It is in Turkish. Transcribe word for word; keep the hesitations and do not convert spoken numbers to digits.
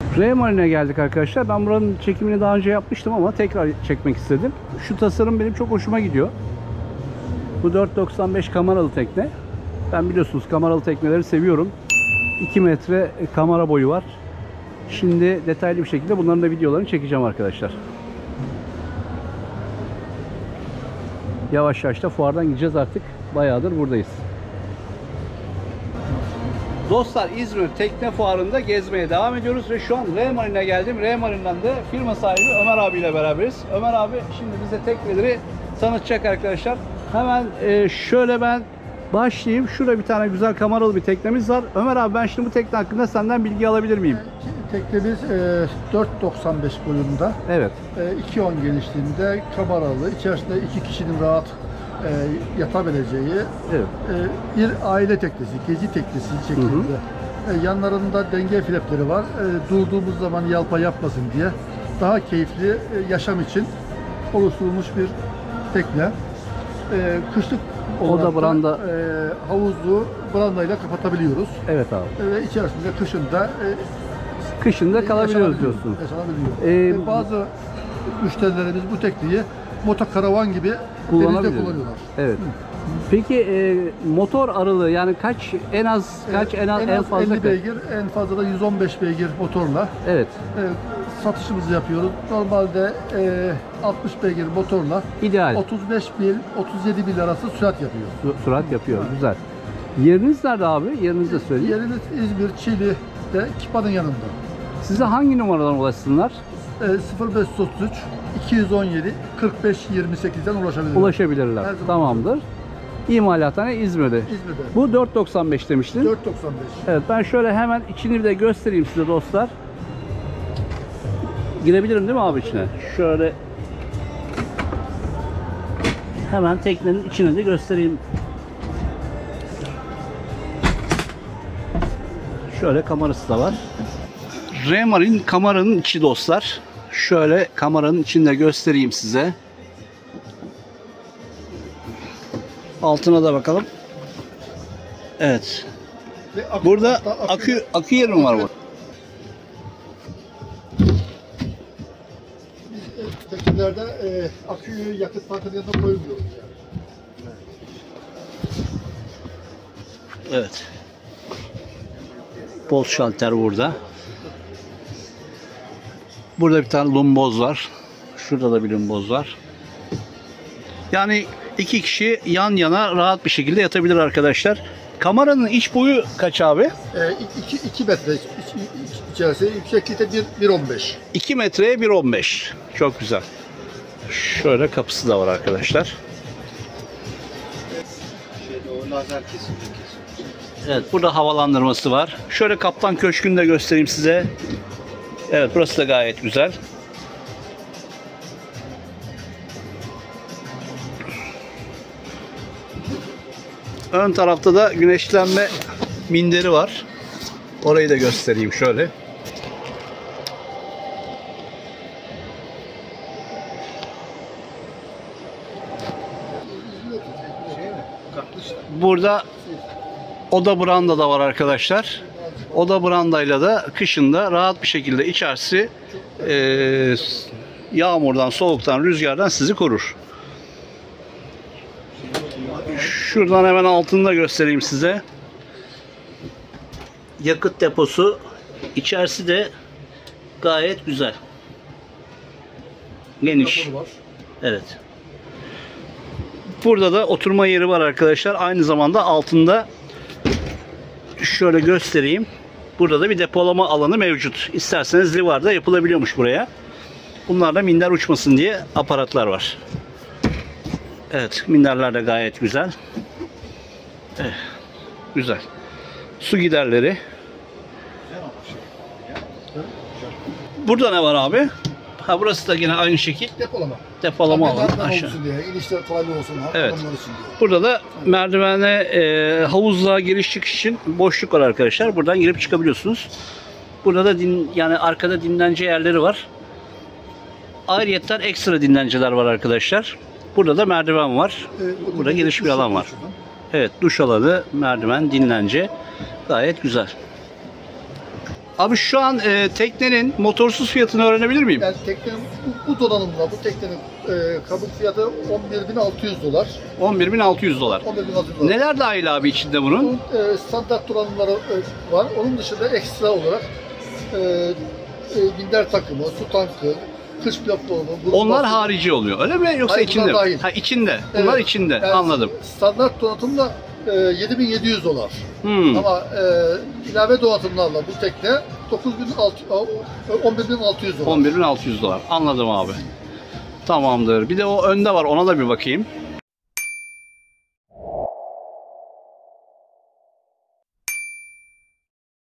R Marine'e geldik arkadaşlar. Ben buranın çekimini daha önce yapmıştım ama tekrar çekmek istedim. Şu tasarım benim çok hoşuma gidiyor. Bu dört doksan beş kameralı tekne. Ben biliyorsunuz kameralı tekneleri seviyorum. iki metre kamera boyu var. Şimdi detaylı bir şekilde bunların da videolarını çekeceğim arkadaşlar. Yavaş yavaş da fuardan gideceğiz artık. Bayağıdır buradayız. Dostlar, İzmir Tekne Fuarı'nda gezmeye devam ediyoruz ve şu an R Marine'e geldim. R Marine'den de firma sahibi Ömer abiyle beraberiz. Ömer abi şimdi bize tekneleri tanıtacak arkadaşlar. Hemen e, şöyle ben başlayayım. Şurada bir tane güzel kameralı bir teknemiz var. Ömer abi, ben şimdi bu tekne hakkında senden bilgi alabilir miyim? Teknemiz e, dört doksan beş boyunda, Evet. e, iki on genişliğinde, kameralı, içerisinde iki kişinin rahat e, yatabileceği Evet. e, bir aile teknesi, gezi teknesi şeklinde. E, yanlarında denge flapleri var. E, durduğumuz zaman yalpa yapmasın diye daha keyifli e, yaşam için oluşturulmuş bir tekne. E, kışlık olarak O da branda. e, havuzu brandayla kapatabiliyoruz. Evet abi. Ve içerisinde kışında e, Kışında kalabiliyoruz yaşanabiliyor, diyorsun. yaşanabiliyor. Ee, Ve bazı müşterilerimiz bu tekneyi motokaravan gibi denizde Kullanabiliyor. kullanıyorlar. Evet. Peki e, motor aralığı yani kaç, en az kaç, en az en, az fazla elli kaç? beygir, en fazla da yüz on beş beygir motorla Evet. e, satışımızı yapıyoruz. Normalde e, altmış beygir motorla İdeal. otuz beş mil, otuz yedi mil arası sürat yapıyor. Su- Surat yapıyor. Güzel. Yeriniz nerede abi? Yerinizi de söyleyeyim. Yerimiz İzmir, Çiğli'de, Kipa'nın yanında. Size hangi numaradan ulaşsınlar? E, sıfır beş otuz üç iki yüz on yedi kırk beş yirmi sekizden ulaşabilirler. Ulaşabilirler. Her zaman. Tamamdır. İmalathane İzmir'de. İzmir'de. Bu dört doksan beş demiştin. dört doksan beş. Evet, ben şöyle hemen içini de göstereyim size dostlar. Girebilirim değil mi abi içine? Şöyle hemen teknenin içini de göstereyim. Şöyle kamerası da var. R Marine kameranın içi dostlar. Şöyle kameranın içinde göstereyim size. Altına da bakalım. Evet. Ve akü- Burada hatta akü akü yeri mi var bu? Biz teknelerde e, aküyü yakıt tankının yanına koymuyoruz yani. Evet. Boz şalter burada. Burada bir tane lumboz var. Şurada da bir lumboz var. Yani iki kişi yan yana rahat bir şekilde yatabilir arkadaşlar. Kameranın iç boyu kaç abi? E, iki, iki metre iç, iç, içerisi, yükseklikte bir on beş. iki metreye bir on beş. Çok güzel. Şöyle kapısı da var arkadaşlar. Evet, burada havalandırması var. Şöyle kaptan köşkünü de göstereyim size. Evet, burası da gayet güzel. Ön tarafta da güneşlenme minderi var. Orayı da göstereyim şöyle. Burada oda branda da var arkadaşlar. Oda brandayla da kışında rahat bir şekilde içerisi e, yağmurdan, soğuktan, rüzgardan sizi korur. Şuradan hemen altını da göstereyim size. Yakıt deposu. İçerisi de gayet güzel. Geniş. Evet. Burada da oturma yeri var arkadaşlar. Aynı zamanda altında şöyle göstereyim. Burada da bir depolama alanı mevcut. İsterseniz livarda yapılabiliyormuş buraya. Bunlarda minder uçmasın diye aparatlar var. Evet, minderler de gayet güzel. Evet, güzel. Su giderleri. Burada ne var abi? Ha, burası da yine aynı şekil. Depolama. Depolama alanı Tabii, aşağı. olsun diye, inişler kolaylığı olsun. Evet. Adamlar için diye. Burada da merdivene, e, havuzluğa giriş çıkış için boşluk var arkadaşlar. Buradan girip çıkabiliyorsunuz. Burada da din, yani arkada dinlence yerleri var. Ayrıyetten ekstra dinlenceler var arkadaşlar. Burada da merdiven var. Evet, Burada geniş bir alan var. Evet, duş alanı, merdiven, dinlence. Gayet güzel. Abi şu an e, teknenin motorsuz fiyatını öğrenebilir miyim? Yani teknenin bu, bu donanımla bu teknenin e, kabuk fiyatı on bir bin altı yüz dolar. on bir bin altı yüz dolar. on bir bin altı yüz dolar. Neler dahil abi içinde bunun? Bunun e, standart donanımları e, var. Onun dışında ekstra olarak e, e, minder takımı, su tankı, kış platformu. Onlar harici oluyor öyle mi? Yoksa Hayır, içinde mi? bunlar dahil. Ha içinde. Bunlar Evet. içinde. Yani Anladım. Standart donatımla e, yedi bin yedi yüz dolar. Hmm. Ama e, ilave donatımlarla bu tekne dokuz bin on bir bin altı yüz dolar. on bir bin altı yüz dolar. Anladım abi. Tamamdır. Bir de o önde var. Ona da bir bakayım.